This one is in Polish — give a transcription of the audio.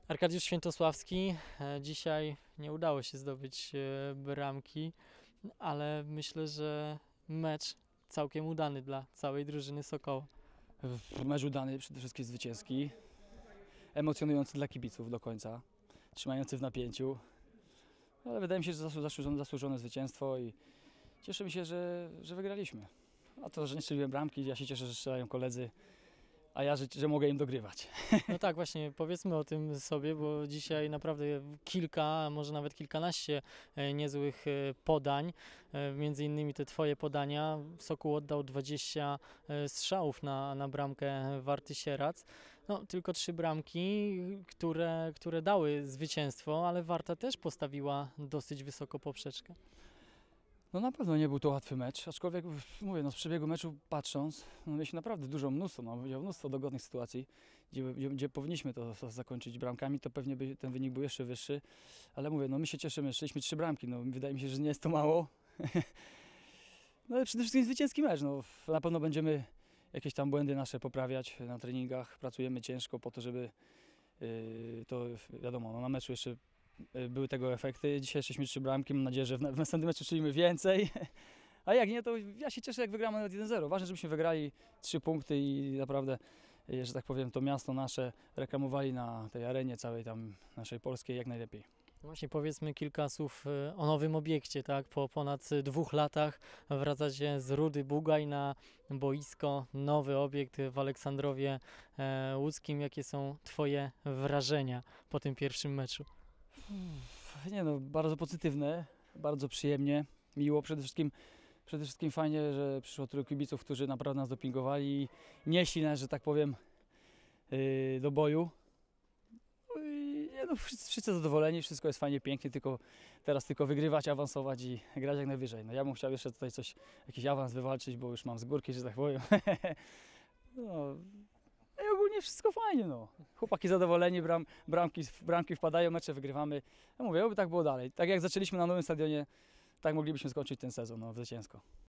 Arkadiusz Świętosławski, dzisiaj nie udało się zdobyć bramki, ale myślę, że mecz całkiem udany dla całej drużyny Sokoła. Mecz udany, przede wszystkim zwycięski, emocjonujący dla kibiców do końca, trzymający w napięciu, ale wydaje mi się, że zasłużone zwycięstwo i cieszymy się, że wygraliśmy. A to, że nie strzeliłem bramki, ja się cieszę, że strzelają koledzy, a ja, że mogę im dogrywać. No tak, właśnie powiedzmy o tym sobie, bo dzisiaj naprawdę kilka, a może nawet kilkanaście niezłych podań, między innymi te twoje podania. Sokół oddał 20 strzałów na bramkę Warty Sierac. No, tylko 3 bramki, które dały zwycięstwo, ale Warta też postawiła dosyć wysoko poprzeczkę. No na pewno nie był to łatwy mecz, aczkolwiek mówię, z przebiegu meczu patrząc, mieliśmy naprawdę mnóstwo dogodnych sytuacji, gdzie powinniśmy to zakończyć bramkami, to pewnie by ten wynik był jeszcze wyższy, ale mówię, my się cieszymy, strzeliśmy 3 bramki, wydaje mi się, że nie jest to mało, no ale przede wszystkim zwycięski mecz, na pewno będziemy jakieś tam błędy nasze poprawiać na treningach, pracujemy ciężko po to, żeby to wiadomo, na meczu jeszcze były tego efekty. Dzisiaj szliśmy 3 bramki, mam nadzieję, że w następnym meczu strzelimy więcej. A jak nie, to ja się cieszę, jak wygramy nawet 1-0. Ważne, żebyśmy wygrali 3 punkty i naprawdę, że tak powiem, to miasto nasze reklamowali na tej arenie całej tam naszej polskiej jak najlepiej. Właśnie powiedzmy kilka słów o nowym obiekcie, tak? Po ponad 2 latach wracacie z Rudy Bugaj na boisko, nowy obiekt w Aleksandrowie Łódzkim. Jakie są twoje wrażenia po tym pierwszym meczu? Bardzo pozytywne, bardzo przyjemnie, miło. Przede wszystkim fajnie, że przyszło tylu kibiców, którzy naprawdę nas dopingowali i nieśli nas, że tak powiem, do boju. Wszyscy zadowoleni, wszystko jest fajnie, pięknie, teraz tylko wygrywać, awansować i grać jak najwyżej. Ja bym chciał jeszcze tutaj jakiś awans wywalczyć, bo już mam z górki, że tak powiem. I ogólnie wszystko fajnie, Chłopaki zadowoleni, bramki wpadają, mecze wygrywamy. Ja mówię, oby tak było dalej. Tak jak zaczęliśmy na nowym stadionie, tak moglibyśmy skończyć ten sezon, zwycięsko.